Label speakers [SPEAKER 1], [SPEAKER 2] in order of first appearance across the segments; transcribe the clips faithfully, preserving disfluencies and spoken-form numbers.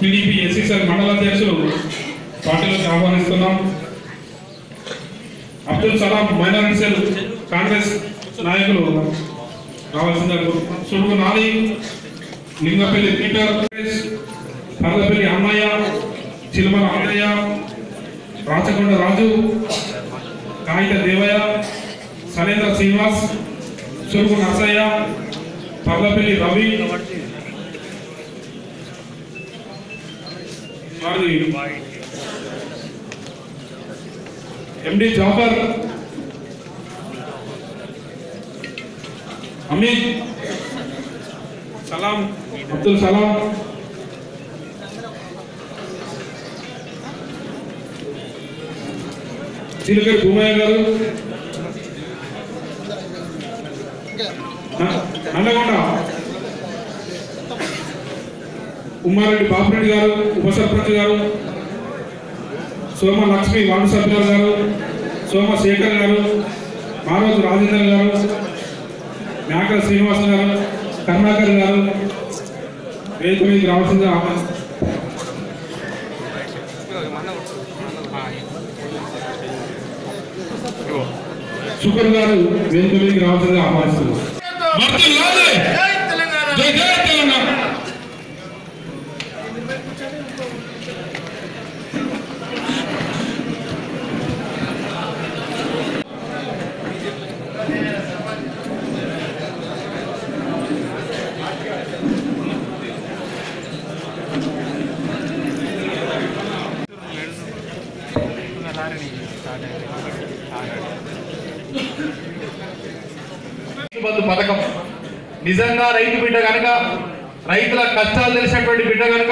[SPEAKER 1] TDP SCCL మండల అధ్యక్షులు పార్టీలోకి ఆహ్వానిస్తున్నాం. అబ్దుల్ సలాం మైనారిటీ సెల్ కాంగ్రెస్ నాయకులు రావాల్సిందిగా సురుగు నాని, లింగపల్లి పీటర్, పర్లపల్లి అమ్మయ్య, చిలుమల అన్నయ్య, రాచకొండ రాజు, కాగిత దేవయ్య, సనేంద్ర శ్రీనివాస్, సురుగు నర్సయ్య, పర్లపల్లి రవి, ఎండి జాఫర్, అమీద్ సలాం, అబ్దుల్ సలాం, చిలుకరి భూమయ్య గారు, నల్లగొండ ఉమ్మారెడ్డి బాపురెడ్డి గారు, ఉప సర్పంచ్ గారు, సోమ లక్ష్మి వార్డు సభ్యులు గారు, సోమ శేఖర్ గారు, మారోజు రాజేందర్ గారు, మేకల శ్రీనివాస గారు, కరుణాకర్ గారు వేదిక మీదకి రావాల్సిందిగా ఆహ్వానిస్తున్నారు. శుకర్ గారు వేదిక మీదకి రావాల్సిందిగా ఆహ్వానిస్తున్నారు.
[SPEAKER 2] బంధు పథకం నిజంగా రైతు బిడ్డ కనుక, రైతుల కష్టాలు తెలిసినటువంటి బిడ్డ కనుక,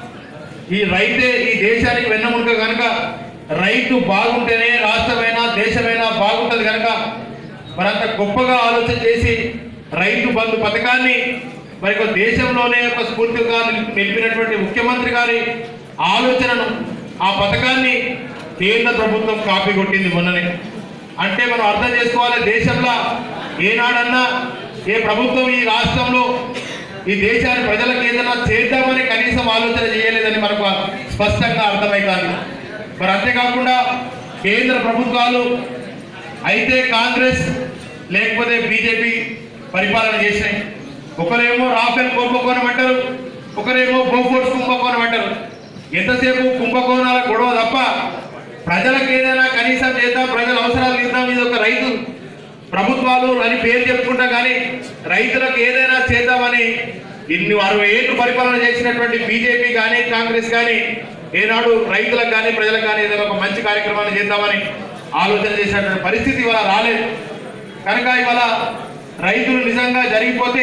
[SPEAKER 2] ఈ రైతే ఈ దేశానికి వెన్నముక కనుక, రైతు బాగుంటేనే రాష్ట్రమైనా దేశమైనా బాగుంటుంది కనుక మరంత గొప్పగా ఆలోచన చేసి రైతు బంధు పథకాన్ని మరి దేశంలోనే ఒక స్ఫూర్తిగా నిలిపినటువంటి ముఖ్యమంత్రి గారి ఆలోచనను, ఆ పథకాన్ని కేంద్ర ప్రభుత్వం కాపీ కొట్టింది మొన్ననే. అంటే మనం అర్థం చేసుకోవాలి, దేశంలో ఏనాడన్నా ఏ ప్రభుత్వం ఈ రాష్ట్రంలో ఈ దేశాన్ని ప్రజలకు ఏదైనా చేద్దామని కనీసం ఆలోచన చేయలేదని మనకు స్పష్టంగా అర్థమవుతుంది. మరి అంతేకాకుండా కేంద్ర ప్రభుత్వాలు అయితే కాంగ్రెస్ లేకపోతే బీజేపీ పరిపాలన చేసినాయి. ఒకరేమో రాఫెల్ కుంభకోణం అంటారు, ఒకరేమో బోఫోర్స్ కుంభకోణం అంటారు. ఎంతసేపు కుంభకోణాల గొడవ తప్ప ప్రజలకు ఏదైనా కనీసం చేద్దాం, ప్రజల అవసరాలు తీద్దాం, ఇది ఒక రైతు ప్రభుత్వాలు అని పేరు చెప్పుకుంటా కానీ రైతులకు ఏదైనా చేద్దామని ఇన్ని అరవై ఏళ్ళు పరిపాలన చేసినటువంటి బీజేపీ కానీ కాంగ్రెస్ కానీ ఏనాడు రైతులకు కానీ ప్రజలకు కానీ ఏదైనా ఒక మంచి కార్యక్రమాన్ని చేద్దామని ఆలోచన చేసినటువంటి పరిస్థితి ఇవాళ రాలేదు. కనుక ఇవాళ రైతులు నిజంగా జరిగిపోతే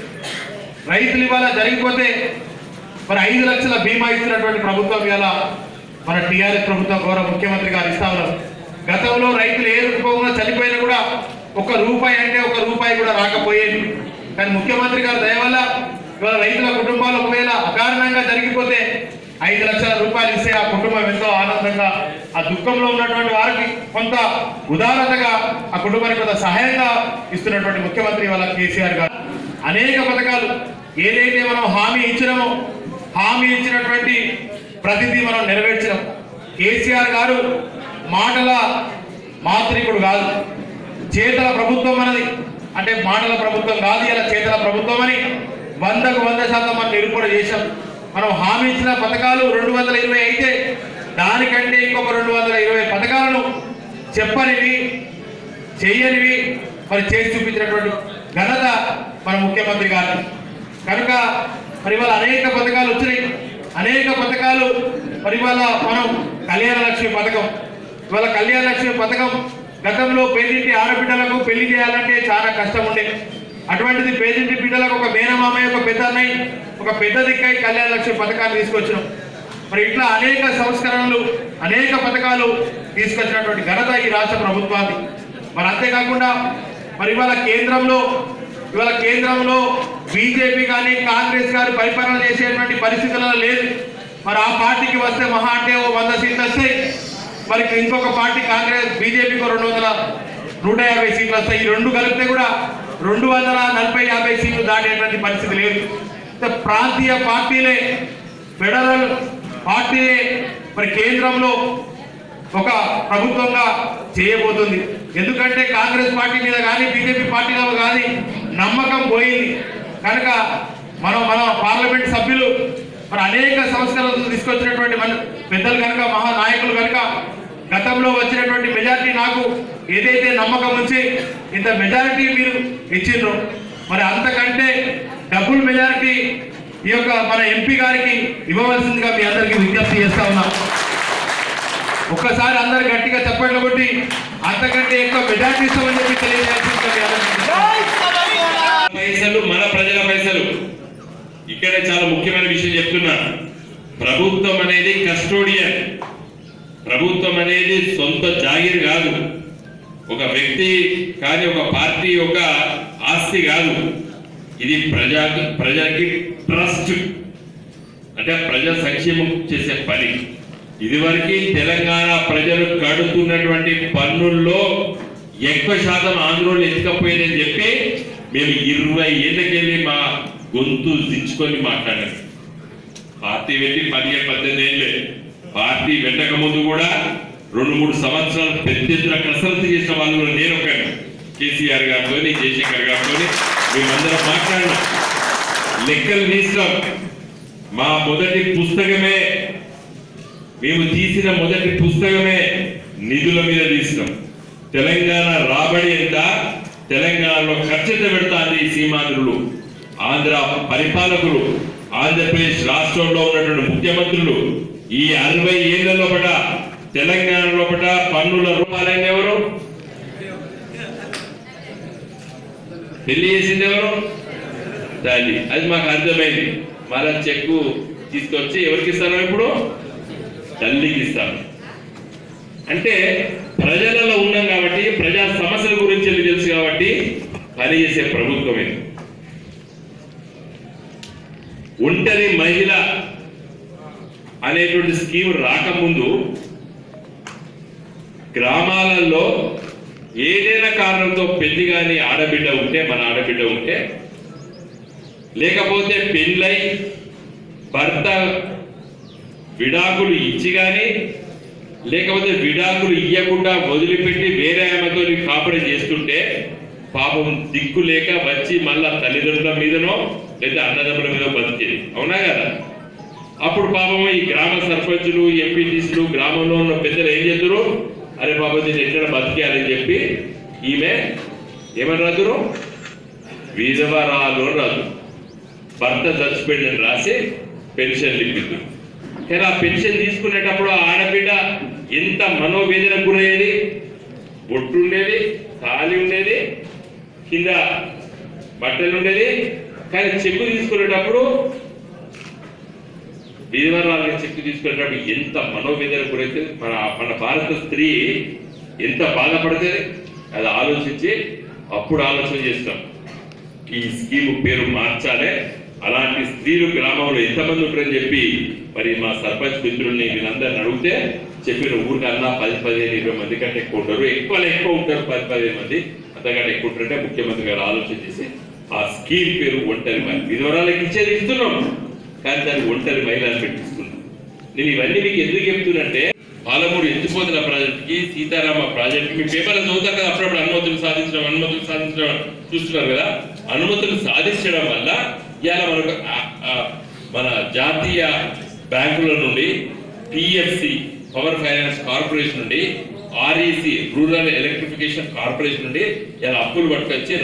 [SPEAKER 2] రైతులు ఇవాళ జరిగిపోతే మరి ఐదు లక్షల బీమా ఇస్తున్నటువంటి ప్రభుత్వం ఇవాళ మన టీఆర్ఎస్ ప్రభుత్వం గౌరవ ముఖ్యమంత్రి గారు ఇస్తా ఉన్నారు. గతంలో రైతులు ఏ రూపంలో చనిపోయినా కూడా ఒక రూపాయి అంటే ఒక రూపాయి కూడా రాకపోయేది. కానీ ముఖ్యమంత్రి గారి దయ వల్ల ఇవాళ రైతుల కుటుంబాలు ఒకవేళ అకారణంగా జరిగిపోతే ఐదు లక్షల రూపాయలు ఇస్తే ఆ కుటుంబం ఎంతో ఆనందంగా, ఆ దుఃఖంలో ఉన్నటువంటి వారికి కొంత ఉదారతగా ఆ కుటుంబానికి కొంత సహాయంగా ఇస్తున్నటువంటి ముఖ్యమంత్రి వాళ్ళ కేసీఆర్ గారు అనేక పథకాలు ఏదైతే మనం హామీ ఇచ్చినామో హామీ ఇచ్చినటువంటి ప్రతిదీ మనం నెరవేర్చినాం. కేసీఆర్ గారు మాటల మాత్రికుడు కాదు, చేతల ప్రభుత్వం అన్నది. అంటే మాటల ప్రభుత్వం కాదు, ఇలా చేతల ప్రభుత్వం అని వందకు వంద శాతం మనం నిరూపణ చేశాం. మనం హామీ ఇచ్చిన పథకాలు రెండు వందల ఇరవై అయితే దానికంటే ఇంకొక రెండు వందల ఇరవై పథకాలను చెప్పనివి చెయ్యనివి మరి చేసి చూపించినటువంటి ఘనత మన ముఖ్యమంత్రి గారు. కనుక మరి ఇవాళ అనేక పథకాలు వచ్చినాయి, అనేక పథకాలు. మరి ఇవాళ మనం కళ్యాణ లక్ష్మి పథకం, ఇవాళ కళ్యాణ లక్ష్మి పథకం గతంలో పేదింటి ఆడబిడ్డలకు పెళ్లి చేయాలంటే చాలా కష్టం ఉండే. అటువంటిది పేదింటి బిడ్డలకు ఒక మేనమామయ్య, ఒక పెద్ద అన్నయ్య, ఒక పెద్ద దిక్కై కళ్యాణ లక్ష్మి పథకాన్ని తీసుకొచ్చినాం. మరి ఇట్లా అనేక సంస్కరణలు, అనేక పథకాలు తీసుకొచ్చినటువంటి ఘనత ఈ రాష్ట్ర ప్రభుత్వాన్ని. మరి అంతేకాకుండా మరి ఇవాళ కేంద్రంలో ఇవాళ కేంద్రంలో బీజేపీ కానీ కాంగ్రెస్ కానీ పరిపాలన చేసేటువంటి పరిస్థితులలో లేదు. మరి ఆ పార్టీకి వస్తే మహా అంటే ఓ వంద సీట్లు వస్తాయి. మరి ఇంకొక పార్టీ కాంగ్రెస్ బీజేపీకి రెండు వందల నూట యాభై సీట్లు వస్తాయి. ఈ రెండు కలిపితే కూడా రెండు వందల నలభై యాభై సీట్లు దాటేటువంటి పరిస్థితి లేదు. ప్రాంతీయ పార్టీలే ఫెడరల్ పార్టీ మరి కేంద్రంలో ఒక ప్రభుత్వంగా చేయబోతుంది. ఎందుకంటే కాంగ్రెస్ పార్టీ మీద కానీ బీజేపీ పార్టీలో కానీ నమ్మకం పోయింది కనుక మనం మన పార్లమెంట్ సభ్యులు మరి అనేక సంస్కరణలు తీసుకొచ్చినటువంటి మన పెద్దలు కనుక మహానాయకులు కనుక గతంలో వచ్చినటువంటి మెజారిటీ నాకు ఏదైతే నమ్మకం ఉంచి ఇంత మెజారిటీ మీరు ఇచ్చిండ్రు మరి అంతకంటే డబుల్ మెజారిటీ ఈ యొక్క మన ఎంపీ గారికి ఇవ్వవలసిందిగా మీ అందరికీ విజ్ఞప్తి చేస్తా ఉన్నా. ఒక్కసారి అందరు గట్టిగా చప్పట్లు కొట్టి అంతకంటే ఎక్కువ మెజారిటీ ఇస్తామని చెప్పి తెలియజేయాల్సిందిగా
[SPEAKER 3] పైసలు మన ప్రజల పైసలు. ఇక్కడ చాలా ముఖ్యమైన విషయం చెప్తున్నా. ప్రభుత్వం అనేది కస్టోడియన్. ప్రభుత్వం అనేది సొంత జాగిర్ కాదు, ఒక వ్యక్తి కానీ ఒక పార్టీ ఒక ఆస్తి కాదు. ఇది ప్రజా ప్రజలకి ట్రస్ట్, అంటే ప్రజా సంక్షేమం చేసే పని. ఇదివరకు తెలంగాణ ప్రజలు కడుతున్నటువంటి పన్నుల్లో ఎక్కువ శాతం ఆంధ్రోలు ఎత్తుకపోయిందని చెప్పి మేము ఇరవై ఏళ్ళకెళ్ళి మా గొంతు దించుకొని మాట్లాడాం. పార్టీ పెట్టి పదిహేను పద్దెనిమిది ఏళ్ళే. పార్టీ పెట్టక ముందు కూడా రెండు మూడు సంవత్సరాలు పెద్ద ఎత్తున కసరత్తు చేసిన వాళ్ళు కూడా నేను ఒక కేసీఆర్ గారితో జయశంకర్ గారితో మేమందరం మాట్లాడినాం. లెక్కలు తీసినాం. మా మొదటి పుస్తకమే, మేము తీసిన మొదటి పుస్తకమే నిధుల మీద తీసినాం. తెలంగాణ రాబడి ఎంత, తెలంగాణలో ఖర్చు పెడతాంది ఈ సీమాంధ్రులు, ఆంధ్ర పరిపాలకులు, ఆంధ్రప్రదేశ్ రాష్ట్రంలో ఉన్నటువంటి ముఖ్యమంత్రులు. ఈ అరవై ఏళ్ల లోపల తెలంగాణ లోపల పన్నుల రూపాయలైన ఎవరు, పెళ్లి చేసింది ఎవరు, తల్లి. అది మాకు అర్థమైంది. మళ్ళా చెక్కు తీసుకొచ్చి ఎవరికి ఇస్తాను, ఇప్పుడు తల్లికి ఇస్తాను. అంటే ప్రజలలో ఉన్నాం కాబట్టి, ప్రజా సమస్యల గురించి తెలుసు కాబట్టి పనిచేసే ప్రభుత్వమే. ఒంటరి మహిళ అనేటువంటి స్కీమ్ రాకముందు గ్రామాలలో ఏదైనా కారణంతో పెళ్లి కానీ ఆడబిడ్డ ఉంటే, మన ఆడబిడ్డ ఉంటే, లేకపోతే పెళ్ళై భర్త విడాకులు ఇచ్చి కానీ, లేకపోతే విడాకులు ఇవ్వకుండా వదిలిపెట్టి వేరే ఆమెతో కాపురం చేస్తుంటే పాపం దిక్కు లేక వచ్చి మళ్ళా తల్లిదండ్రుల మీదనో లేదా అన్నదమ్ముల మీద బతికేది. అవునా కదా? అప్పుడు పాపం ఈ గ్రామ సర్పంచులు, ఎంపీటీసీలు, గ్రామంలో ఉన్న పెద్దలు ఏం చేద్దరు, అరే పాపం దీన్ని ఎట్లా బతికేయాలని చెప్పి ఈమె ఏమని రాదురు, విధవరాలు రాదు, భర్త చచ్చిపోయిందని రాసి పెన్షన్ ఇప్పిద్దు. కానీ ఆ పెన్షన్ తీసుకునేటప్పుడు ఆ ఆడబిడ్డ ఎంత మనోవేదనకు గురయ్యేది. బొట్టు ఉండేది, తాళి ఉండేది, కింద బట్టలు ఉండేది. కానీ చెక్కు తీసుకునేటప్పుడు, విధవరాలని చెక్కు తీసుకునేటప్పుడు ఎంత మనోవేదన గురైతే మన మన భారత స్త్రీ ఎంత బాధపడుతుంది. అది ఆలోచించి అప్పుడు ఆలోచన చేస్తాం ఈ స్కీమ్ పేరు మార్చాలి. అలాంటి స్త్రీలు గ్రామంలో ఎంతమంది ఉంటారని చెప్పి మరి మా సర్పంచ్ మిత్రుల్ని వీళ్ళందరిని అడిగితే చెప్పిన ఊరికన్నా పది పదిహేను ఇరవై మంది కంటే ఎక్కువ ఉంటారు, ఎక్కువ ఎక్కువ ఉంటారు, పది పదిహేను మంది అంతకంటే ఎక్కువ ఉంటారంటే ముఖ్యమంత్రి గారు ఆలోచన చేసి ఆ స్కీమ్ పేరు ఒంటరి మహిళ. విధవరాలకు ఇచ్చేది ఇస్తున్నాం, కానీ దాన్ని ఒంటరి మహిళ అని పెట్టిస్తున్నాం. నేను ఇవన్నీ మీకు ఎందుకు చెప్తున్నంటే, పాలమూరు ఎత్తిపోతున్న ప్రాజెక్టుకి, సీతారామ ప్రాజెక్టుకి మీ పేపర్లు చదువుతారు కదా, అప్పుడప్పుడు అనుమతులు సాధించడం అనుమతులు సాధించడం చూస్తున్నారు కదా. అనుమతులు సాధించడం వల్ల ఇవాళ మనకు మన జాతీయ బ్యాంకుల నుండి, పిఎఫ్సి పవర్ ఫైనాన్స్ కార్పొరేషన్ నుండి, ఆర్ఈసి రూరల్ ఎలక్ట్రిఫికేషన్ కార్పొరేషన్ నుండి ఇలా అప్పులు పట్టుకొచ్చి